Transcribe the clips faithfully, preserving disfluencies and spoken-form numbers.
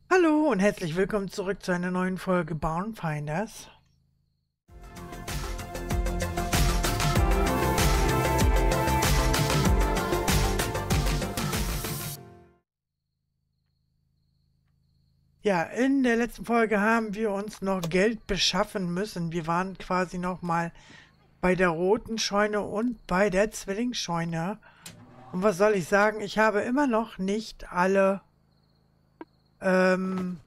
Hallo und herzlich willkommen zurück zu einer neuen Folge Barnfinders. Ja, in der letzten Folge haben wir uns noch Geld beschaffen müssen. Wir waren quasi noch mal bei der roten Scheune und bei der Zwillingsscheune. Und was soll ich sagen? Ich habe immer noch nicht alle ähm,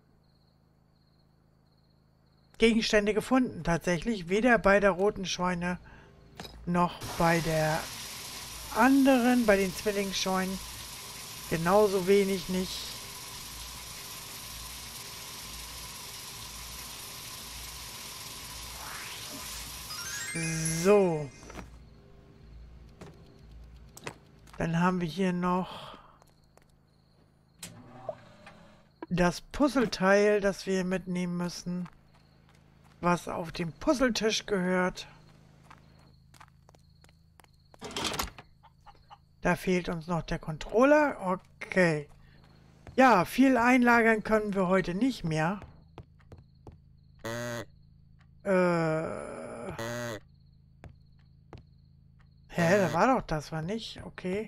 Gegenstände gefunden, tatsächlich. Weder bei der roten Scheune noch bei der anderen, bei den Zwillingsscheunen. Genauso wenig nicht. So. Dann haben wir hier noch das Puzzleteil, das wir mitnehmen müssen, was auf dem Puzzletisch gehört. Da fehlt uns noch der Controller. Okay. Ja, viel einlagern können wir heute nicht mehr. Äh... Hä, da war doch das, war nicht? Okay.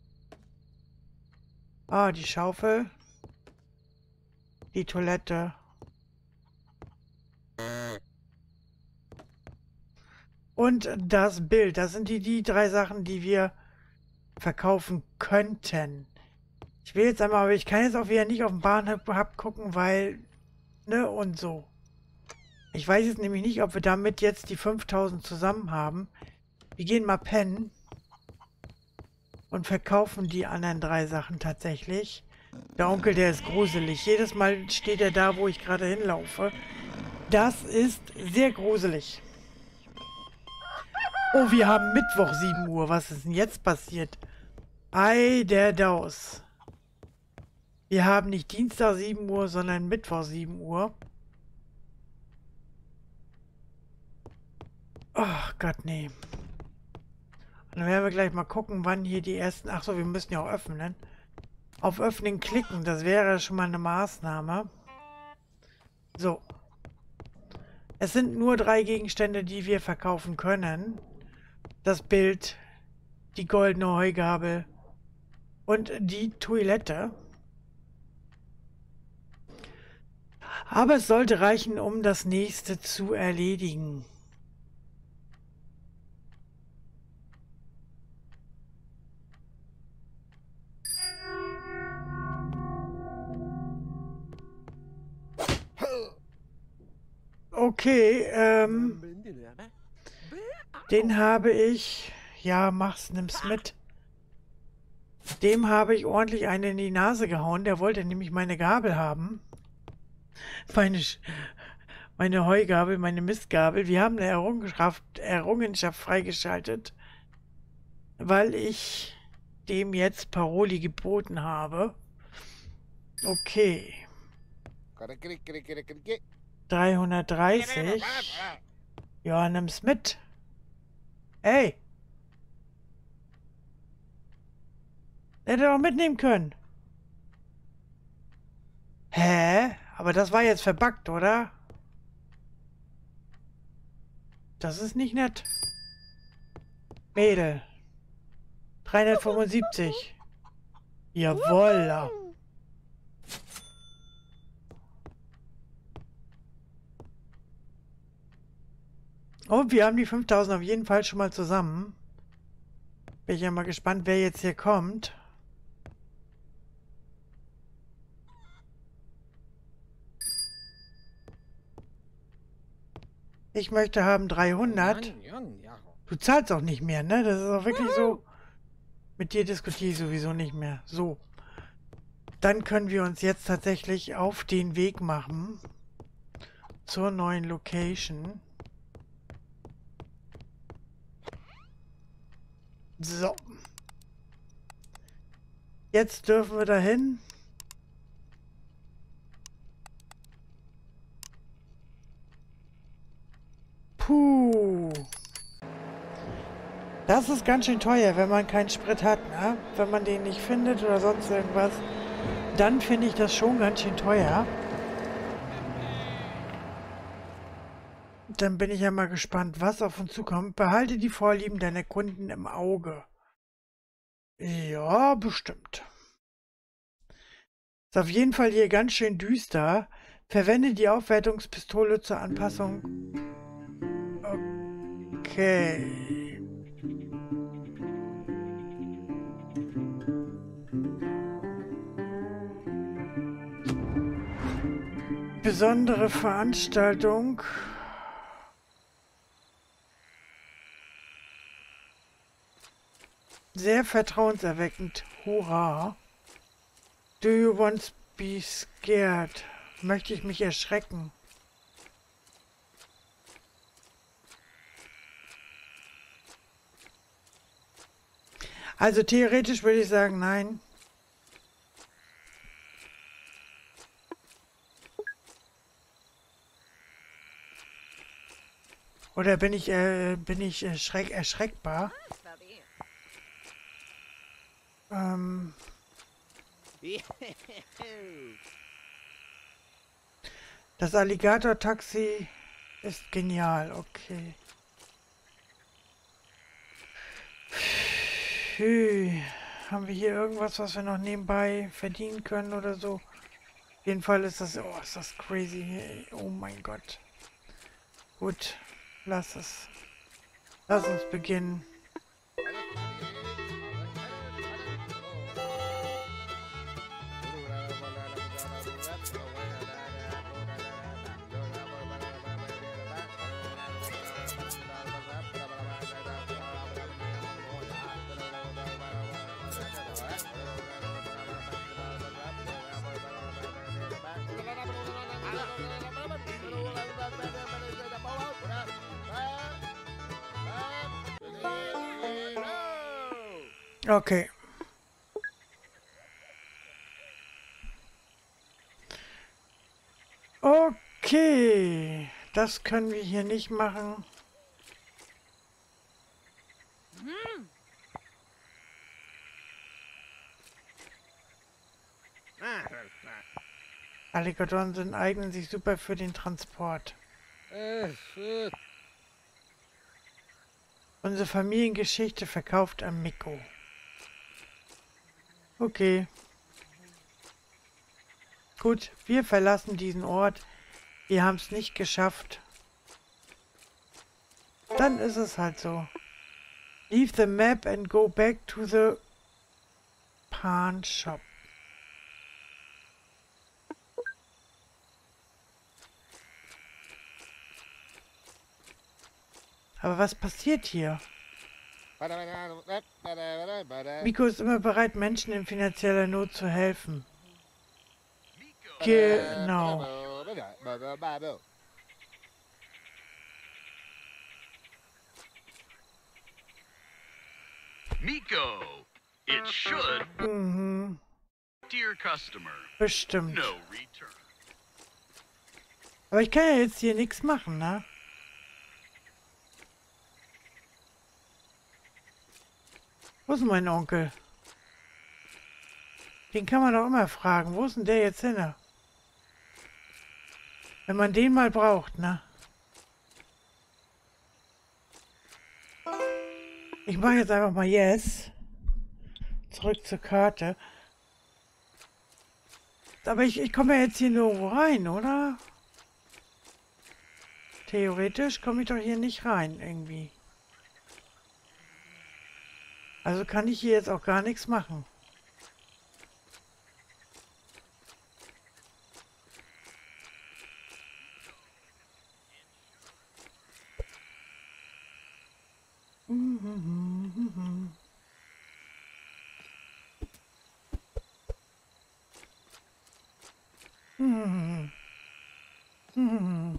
Ah, die Schaufel. Die Toilette. Und das Bild. Das sind die, die drei Sachen, die wir verkaufen könnten. Ich will jetzt einmal, aber ich kann jetzt auch wieder nicht auf den Bahnhof gucken, weil... Ne, und so. Ich weiß jetzt nämlich nicht, ob wir damit jetzt die fünftausend zusammen haben. Wir gehen mal pennen und verkaufen die anderen drei Sachen tatsächlich. Der Onkel, der ist gruselig. Jedes Mal steht er da, wo ich gerade hinlaufe. Das ist sehr gruselig. Oh, wir haben Mittwoch sieben Uhr. Was ist denn jetzt passiert? Ei, der Daus. Wir haben nicht Dienstag sieben Uhr, sondern Mittwoch sieben Uhr. Ach Gott, nee. Und dann werden wir gleich mal gucken, wann hier die ersten... Ach so, wir müssen ja auch öffnen. Auf Öffnen klicken, das wäre schon mal eine Maßnahme. So. Es sind nur drei Gegenstände, die wir verkaufen können. Das Bild, die goldene Heugabel und die Toilette. Aber es sollte reichen, um das nächste zu erledigen. Okay, ähm, den habe ich, ja, mach's, nimm's mit. Dem habe ich ordentlich eine in die Nase gehauen. Der wollte nämlich meine Gabel haben. Meine, meine Heugabel, meine Mistgabel. Wir haben eine Errungenschaft, Errungenschaft freigeschaltet, weil ich dem jetzt Paroli geboten habe. Okay. dreihundertdreißig. Ja, nimm's mit. Ey. Hätte doch mitnehmen können. Hä? Aber das war jetzt verbuggt, oder? Das ist nicht nett. Mädel. dreihundertfünfundsiebzig. Jawohl. Und wir haben die fünftausend auf jeden Fall schon mal zusammen. Bin ich ja mal gespannt, wer jetzt hier kommt. Ich möchte haben dreihundert. Du zahlst auch nicht mehr, ne? Das ist auch wirklich so. Mit dir diskutiere ich sowieso nicht mehr. So. Dann können wir uns jetzt tatsächlich auf den Weg machen. Zur neuen Location. So. Jetzt dürfen wir dahin. Puh. Das ist ganz schön teuer, wenn man keinen Sprit hat, ne? Wenn man den nicht findet oder sonst irgendwas. dann finde ich das schon ganz schön teuer. Dann bin ich ja mal gespannt, was auf uns zukommt. Behalte die Vorlieben deiner Kunden im Auge. Ja, bestimmt. Ist auf jeden Fall hier ganz schön düster. Verwende die Aufwertungspistole zur Anpassung. Okay. Besondere Veranstaltung. Sehr vertrauenserweckend. Hurra. Do you want to be scared? Möchte ich mich erschrecken? Also theoretisch würde ich sagen, nein. Oder bin ich, äh, bin ich erschreck erschreckbar? Ähm... Das Alligator-Taxi ist genial, okay. Puh. Haben wir hier irgendwas, was wir noch nebenbei verdienen können oder so? Auf jeden Fall ist das... Oh, ist das crazy. Oh mein Gott. Gut, lass es. Lass uns beginnen. Okay. Okay. Das können wir hier nicht machen. Alligatoren sind eignen sich super für den Transport. Unsere Familiengeschichte verkauft am Miko. Okay. Gut, wir verlassen diesen Ort. Wir haben es nicht geschafft. Dann ist es halt so. Leave the map and go back to the pawn shop. Aber was passiert hier? Miko ist immer bereit, Menschen in finanzieller Not zu helfen. Genau. Miko, it should. Mhm. Dear customer, Bestimmt. no return. Aber ich kann ja jetzt hier nichts machen, ne? Wo ist mein Onkel? Den kann man doch immer fragen. Wo ist denn der jetzt hin? Wenn man den mal braucht, ne? Ich mache jetzt einfach mal Yes. Zurück zur Karte. Aber ich, ich komme ja jetzt hier nirgendwo rein, oder? Theoretisch komme ich doch hier nicht rein, irgendwie. Also kann ich hier jetzt auch gar nichts machen. Hm. Hm.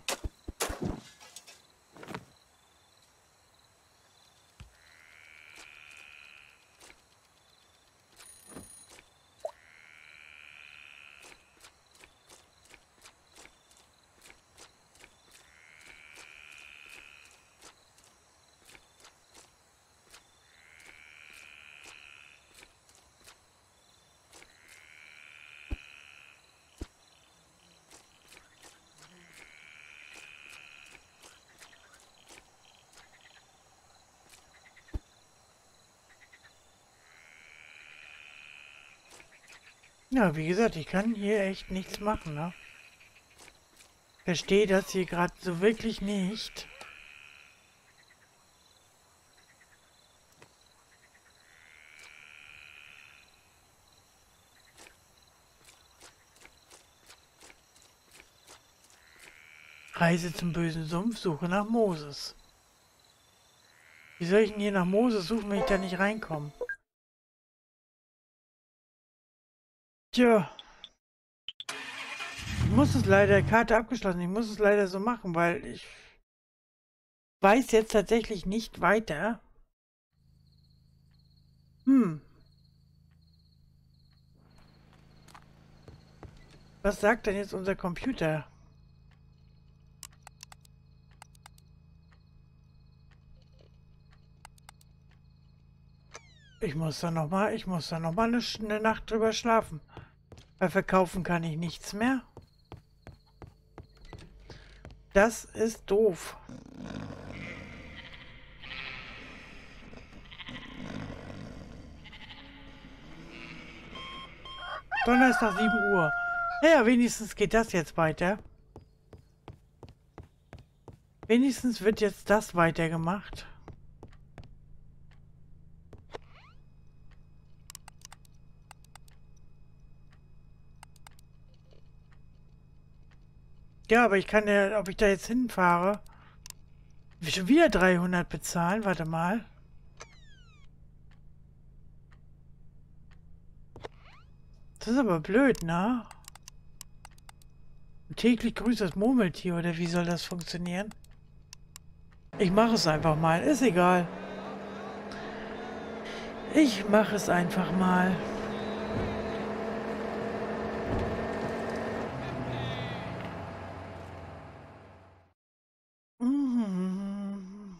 Ja, wie gesagt, ich kann hier echt nichts machen, ne? Verstehe das hier gerade so wirklich nicht. Reise zum bösen Sumpf, Suche nach Moses. Wie soll ich denn hier nach Moses suchen, wenn ich da nicht reinkomme? Tja. Ich muss es leider, Karte abgeschlossen, ich muss es leider so machen, weil ich weiß jetzt tatsächlich nicht weiter. Hm. Was sagt denn jetzt unser Computer? Ich muss da noch mal, ich muss da noch mal eine, eine Nacht drüber schlafen. Weil verkaufen kann ich nichts mehr. Das ist doof. Donnerstag sieben Uhr. Naja, wenigstens geht das jetzt weiter. Wenigstens wird jetzt das weitergemacht. Ja, aber ich kann ja, ob ich da jetzt hinfahre, schon wieder dreihundert bezahlen. Warte mal. Das ist aber blöd, ne? Täglich grüßt das Murmeltier, oder wie soll das funktionieren? Ich mache es einfach mal, ist egal. Ich mache es einfach mal. Mhm.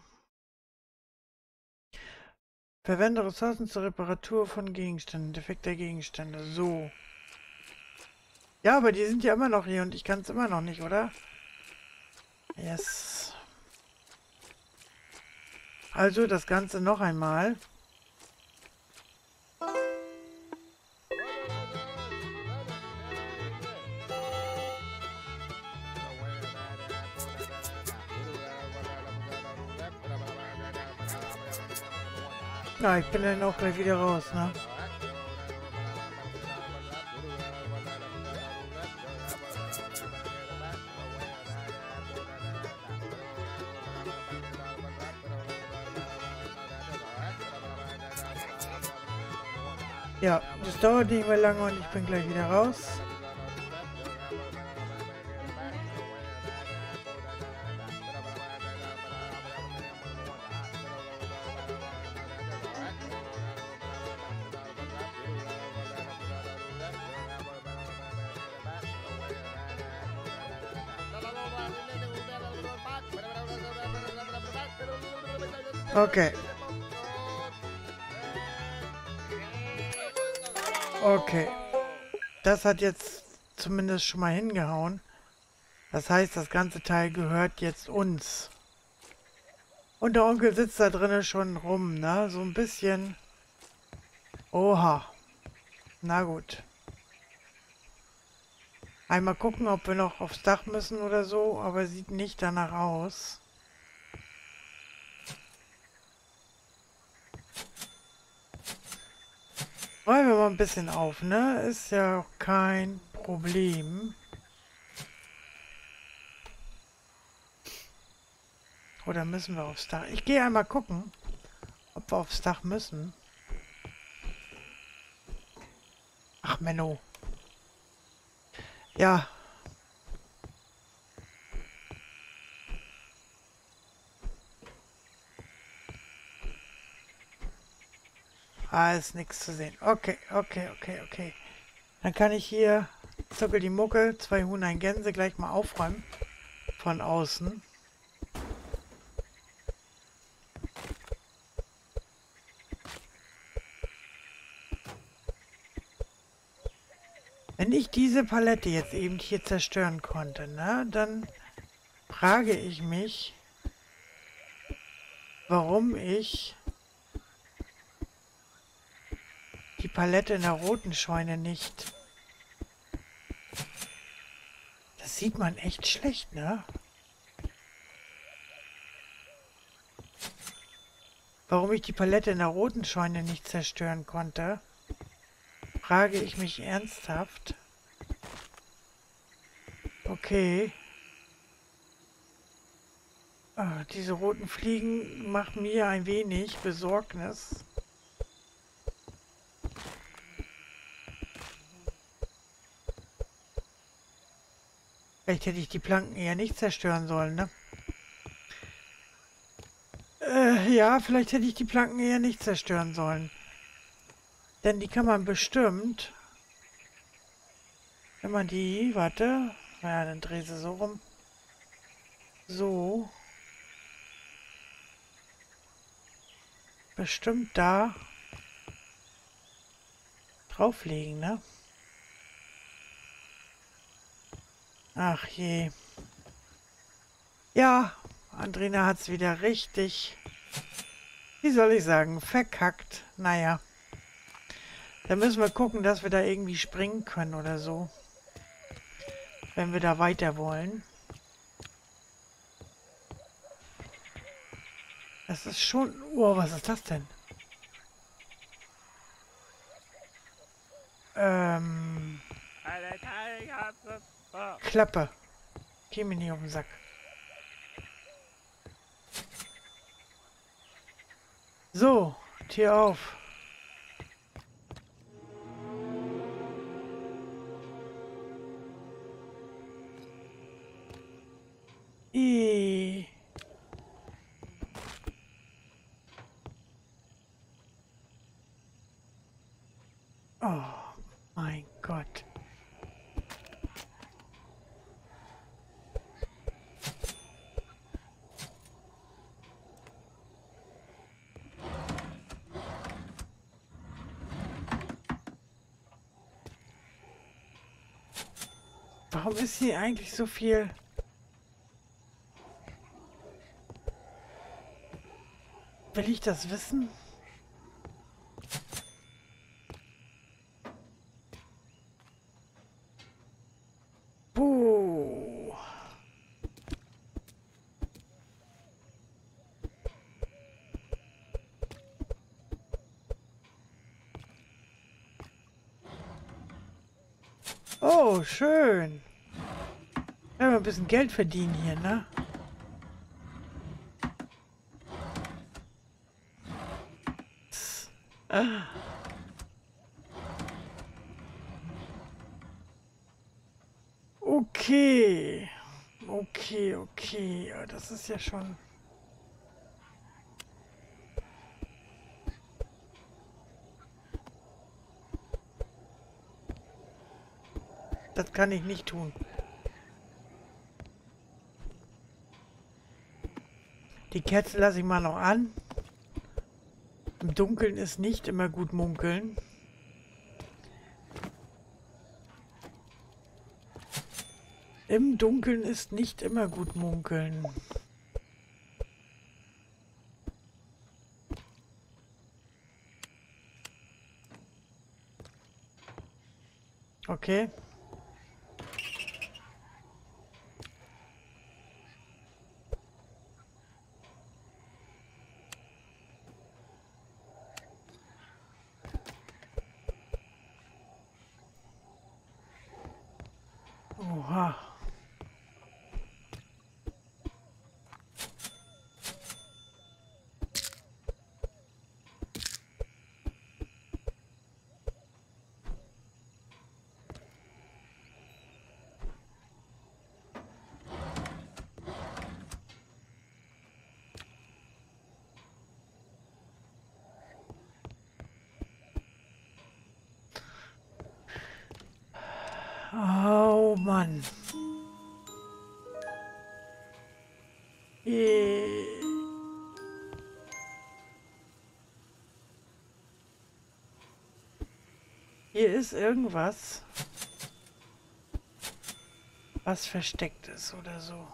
Verwende Ressourcen zur Reparatur von Gegenständen, defekter Gegenstände. So. Ja, aber die sind ja immer noch hier und ich kann es immer noch nicht, oder? Yes. Also das Ganze noch einmal. Ja, ich bin dann auch gleich wieder raus, ne? Ja, das dauert nicht mehr lange und ich bin gleich wieder raus. Okay. Okay. Das hat jetzt zumindest schon mal hingehauen. Das heißt, das ganze Teil gehört jetzt uns. Und der Onkel sitzt da drinnen schon rum, ne? So ein bisschen. Oha. Na gut. Einmal gucken, ob wir noch aufs Dach müssen oder so, aber sieht nicht danach aus. Räumen wir mal ein bisschen auf, ne? Ist ja auch kein Problem. Oder müssen wir aufs Dach? Ich gehe einmal gucken, ob wir aufs Dach müssen. Ach, Menno. Ja. Ah, ist nichts zu sehen. Okay, okay, okay, okay. Dann kann ich hier Zuckel die Muckel, zwei Huhn, ein Gänse gleich mal aufräumen. Von außen. Wenn ich diese Palette jetzt eben hier zerstören konnte, ne, dann frage ich mich, warum ich die Palette in der roten Scheune nicht Das sieht man echt schlecht, ne? Warum ich die Palette in der roten Scheune nicht zerstören konnte, frage ich mich ernsthaft. Okay. Ah, diese roten Fliegen machen mir ein wenig Besorgnis. Vielleicht hätte ich die Planken eher nicht zerstören sollen, ne? Äh, ja, vielleicht hätte ich die Planken eher nicht zerstören sollen. Denn die kann man bestimmt, wenn man die, warte, ja, dann dreh sie so rum. So. Bestimmt da drauflegen, ne? Ach je. Ja, Andrina hat's wieder richtig, wie soll ich sagen, verkackt. Naja. Dann müssen wir gucken, dass wir da irgendwie springen können oder so. Wenn wir da weiter wollen. Das ist schon... Oh, was ist das denn? Ähm... Klappe. Geh mir nicht auf den Sack. So, Tür auf. I. Oh, mein Gott. Warum ist hier eigentlich so viel... Will ich das wissen? Buh. Oh, schön. Ja, wir ein bisschen Geld verdienen hier, ne? Ah. Okay. Okay, okay. Ja, das ist ja schon... Das kann ich nicht tun. Die Kerze lasse ich mal noch an. Im Dunkeln ist nicht immer gut munkeln. Im Dunkeln ist nicht immer gut munkeln. Okay. Oha. Oh Mann. Eh. Hier ist irgendwas, was versteckt ist oder so.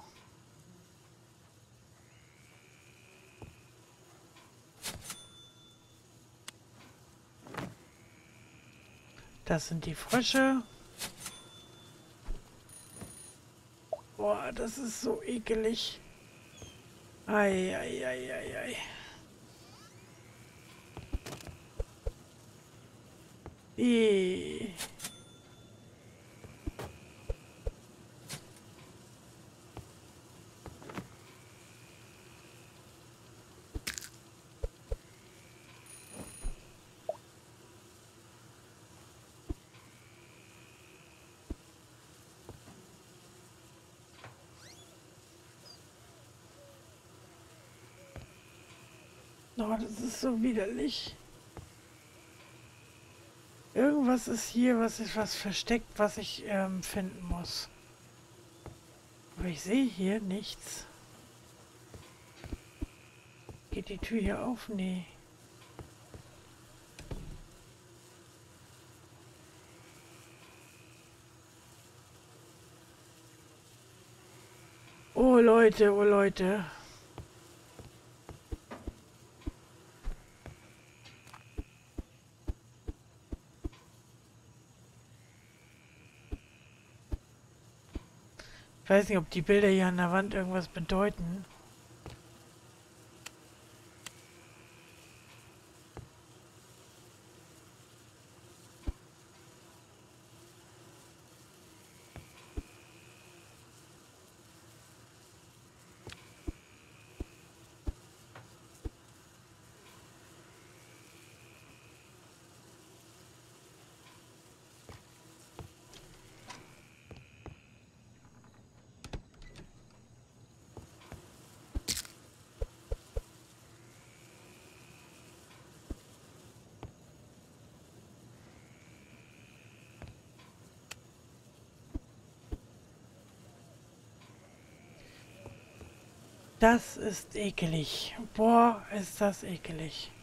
Das sind die Frösche. Boah, das ist so ekelig. Ei, ei, ei, ei, ei. Ih. Oh, das ist so widerlich. Irgendwas ist hier, was ist was versteckt, was ich ähm, finden muss. Aber ich sehe hier nichts. Geht die Tür hier auf? Nee. Oh Leute, oh Leute. Ich weiß nicht, ob die Bilder hier an der Wand irgendwas bedeuten. Das ist ekelig. Boah, ist das ekelig.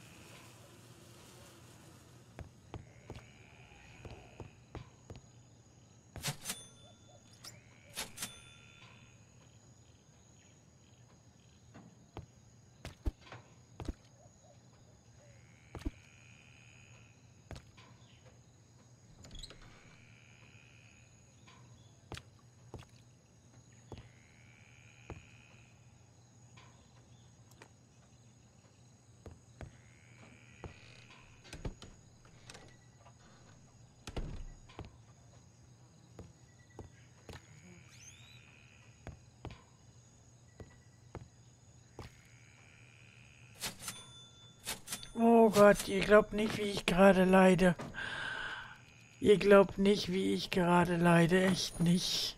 Oh Gott, ihr glaubt nicht, wie ich gerade leide. Ihr glaubt nicht, wie ich gerade leide. Echt nicht.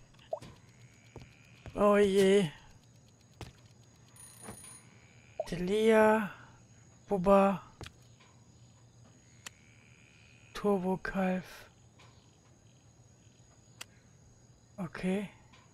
Oh je. Delia. Bubba. Turbokalf. Okay.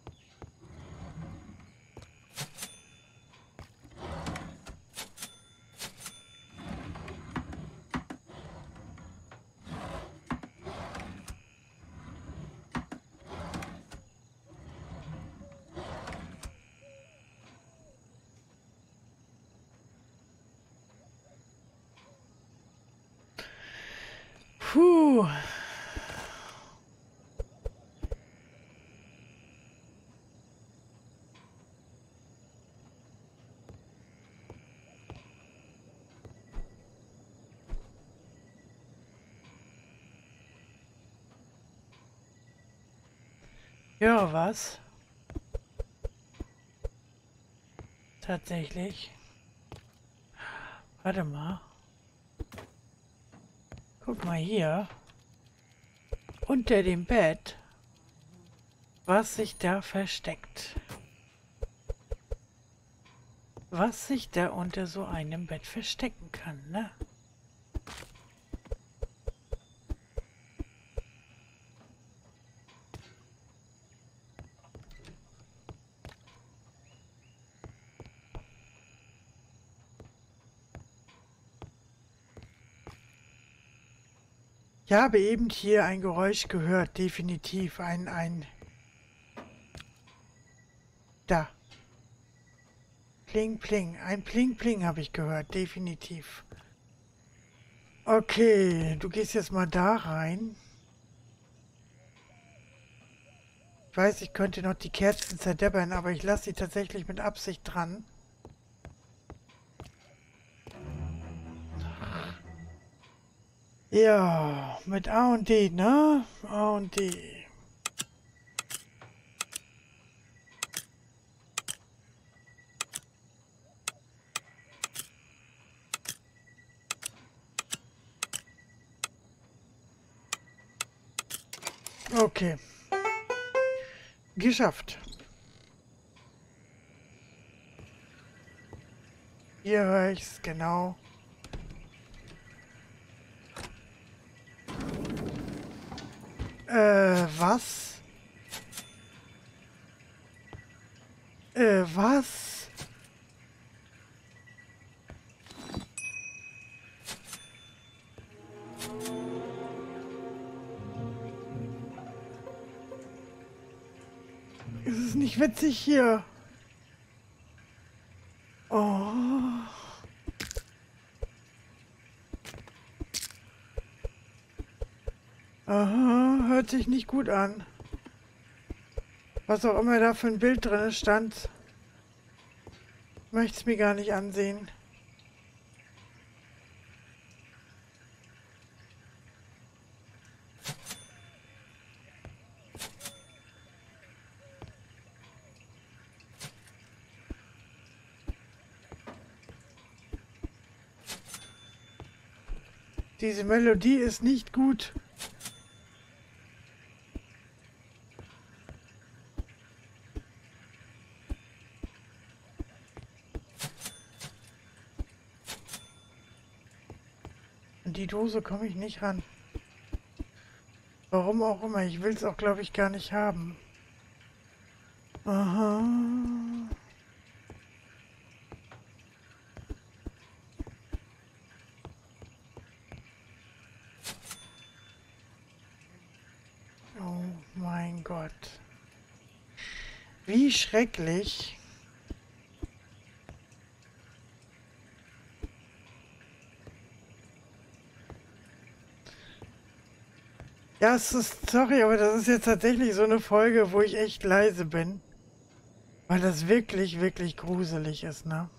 Puh. Ja, was? Tatsächlich. Warte mal. Guck mal hier. Unter dem Bett. Was sich da versteckt. Was sich da unter so einem Bett verstecken kann, ne? Ich habe eben hier ein Geräusch gehört, definitiv ein, ein... Da. Pling, pling. Ein Pling, pling habe ich gehört, definitiv. Okay, du gehst jetzt mal da rein. Ich weiß, ich könnte noch die Kerzen zerdeppern, aber ich lasse sie tatsächlich mit Absicht dran. Ja, mit A und D, ne? A und D. Okay. Geschafft. Hier höre ich's, genau. Äh, was? Äh, was? Es ist nicht witzig hier. Oh. Aha, hört sich nicht gut an. Was auch immer da für ein Bild drin stand, möchte es mir gar nicht ansehen. Diese Melodie ist nicht gut. An die Dose komme ich nicht ran. Warum auch immer. Ich will es auch, glaube ich, gar nicht haben. Aha. Oh mein Gott. Wie schrecklich. Ja, es ist, sorry, aber das ist jetzt tatsächlich so eine Folge, wo ich echt leise bin. Weil das wirklich, wirklich gruselig ist, ne?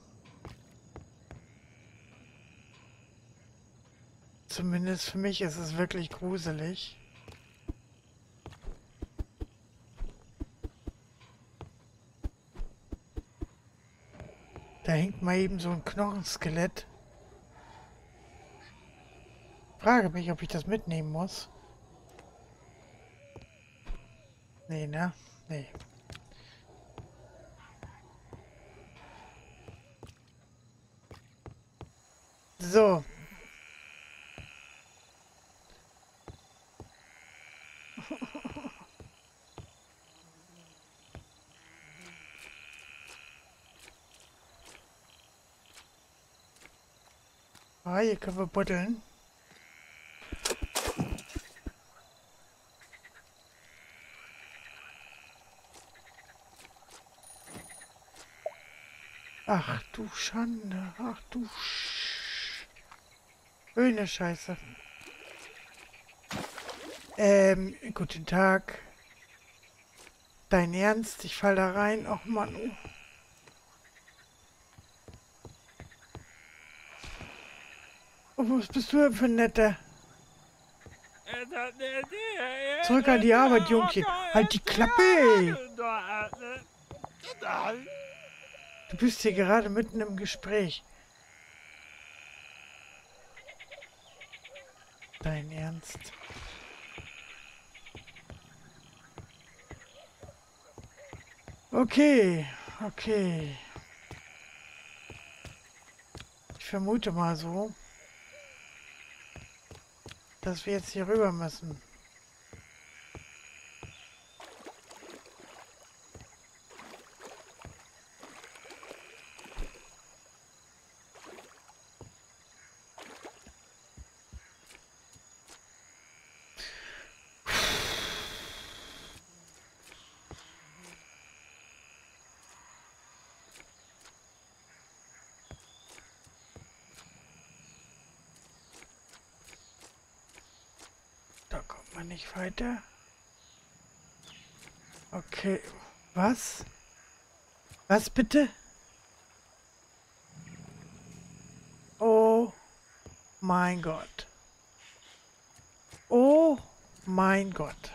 Zumindest für mich ist es wirklich gruselig. Da hängt mal eben so ein Knochenskelett. Frage mich, ob ich das mitnehmen muss. Nee, ne? Nee. So. Ah, hier können wir buddeln. Ach du Schande. Ach du Sch... Schöne Scheiße. Ähm, guten Tag. Dein Ernst? Ich fall da rein. Och Mann. Oh, was bist du denn für ein Netter? Zurück an die Arbeit, Jungchen. Halt die Klappe! Du bist hier gerade mitten im Gespräch. Dein Ernst? Okay, okay. Ich vermute mal so, dass wir jetzt hier rüber müssen. Da kommt man nicht weiter. Okay. Was? Was bitte? Oh mein Gott. Oh mein Gott.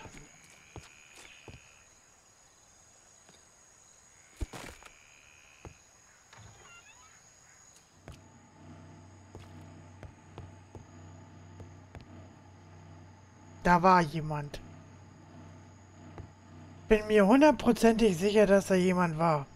Da war jemand. Bin mir hundertprozentig sicher, dass da jemand war.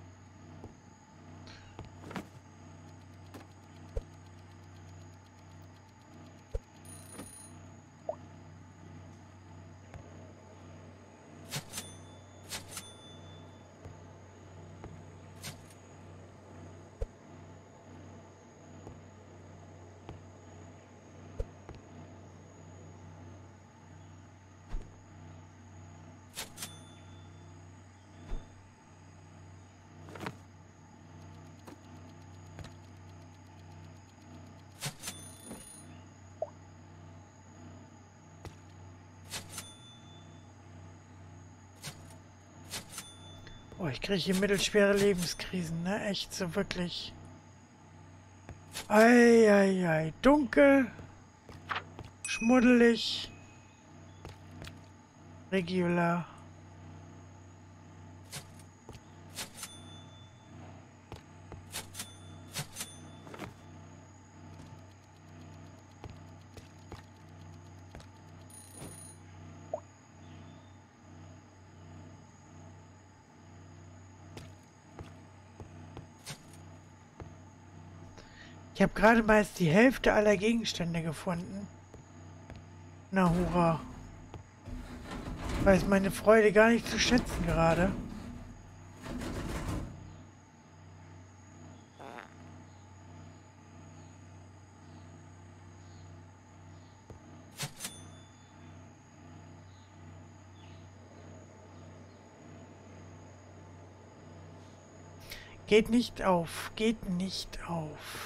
Oh, ich kriege hier mittelschwere Lebenskrisen, ne? Echt so wirklich. Eieiei. Dunkel. Schmuddelig. Regular. Ich habe gerade mal die Hälfte aller Gegenstände gefunden. Na hurra. Ich weiß meine Freude gar nicht zu schätzen gerade. Geht nicht auf. Geht nicht auf.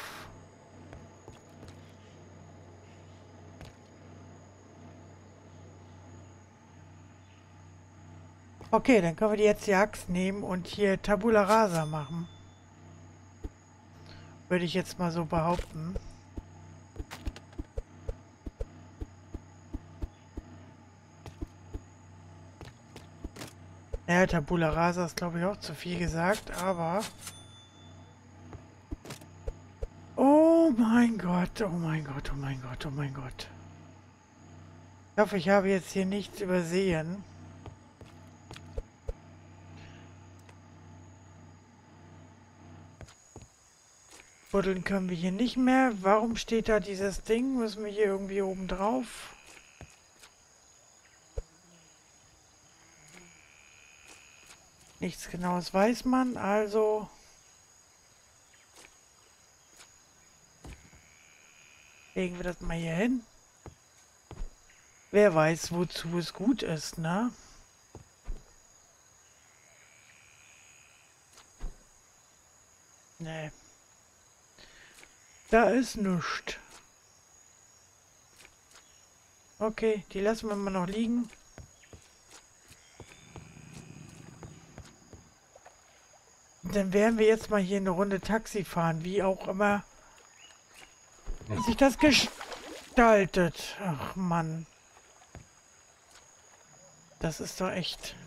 Okay, dann können wir jetzt die Axt nehmen und hier Tabula Rasa machen. Würde ich jetzt mal so behaupten. Ja, Tabula Rasa ist glaube ich auch zu viel gesagt, aber... Oh mein Gott, oh mein Gott, oh mein Gott, oh mein Gott. Ich hoffe, ich habe jetzt hier nichts übersehen. Buddeln können wir hier nicht mehr. Warum steht da dieses Ding? Müssen wir hier irgendwie oben drauf? Nichts Genaues weiß man, also... Legen wir das mal hier hin. Wer weiß, wozu es gut ist, ne? Nee. Da ist nichts. Okay, die lassen wir mal noch liegen. Dann werden wir jetzt mal hier eine Runde Taxi fahren, wie auch immer sich das gestaltet. Ach Mann. Das ist doch echt...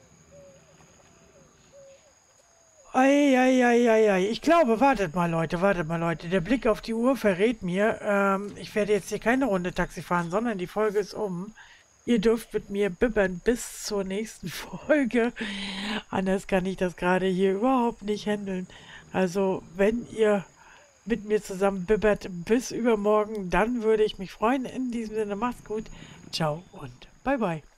Eieieiei. Ich glaube, wartet mal Leute, wartet mal Leute. Der Blick auf die Uhr verrät mir, ähm, ich werde jetzt hier keine Runde Taxi fahren, sondern die Folge ist um. Ihr dürft mit mir bibbern bis zur nächsten Folge. Anders kann ich das gerade hier überhaupt nicht handeln. Also, wenn ihr mit mir zusammen bibbert bis übermorgen, dann würde ich mich freuen. In diesem Sinne, macht's gut. Ciao und bye bye.